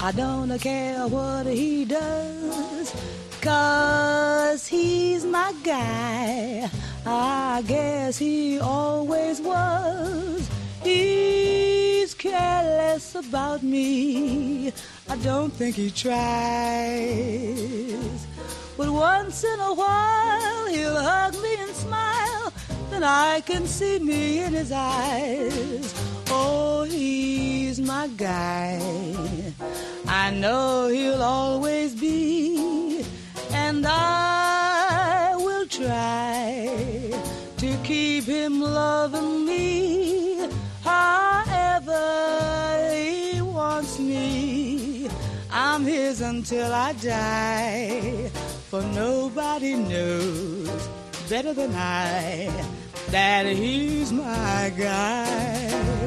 I don't care what he does, 'cause he's my guy. I guess he always was. He's careless about me. I don't think he tries. But once in a while he'll hug me and smile, then I can see me in his eyes. Oh, he's my guy. I know he'll always be, and I will try to keep him loving me however he wants me. I'm his until I die, for nobody knows better than I that he's my guy.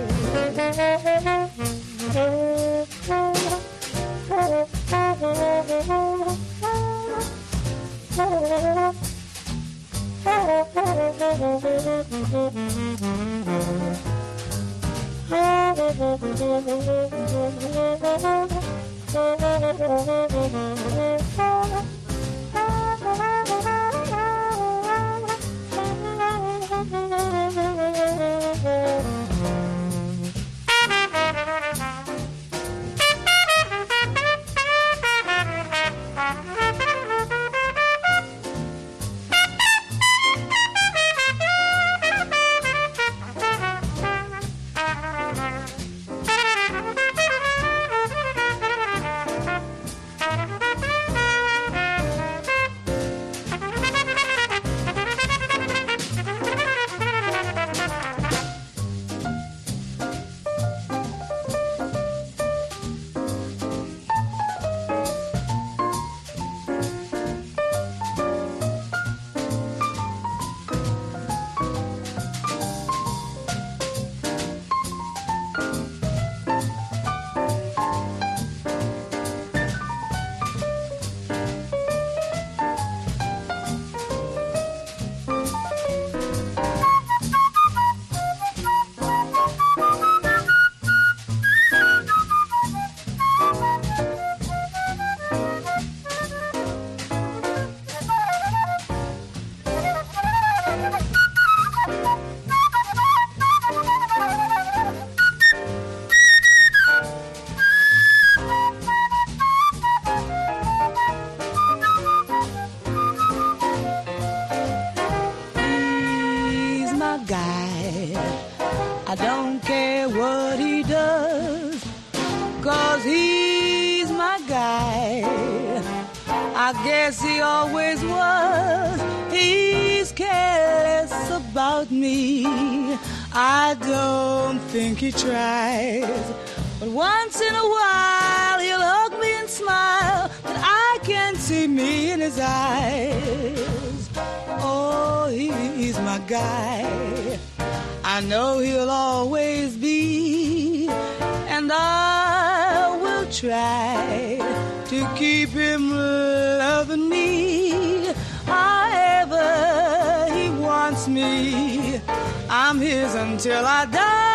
I don't care what he does, 'cause he's my guy. I guess he always was. He's careless about me. I don't think he tries, but once in a while he'll hug me and smile, but I can see me in his eyes. Oh, he's my guy. I know he'll always be, and I will try to keep him loving me however he wants me. I'm his until I die.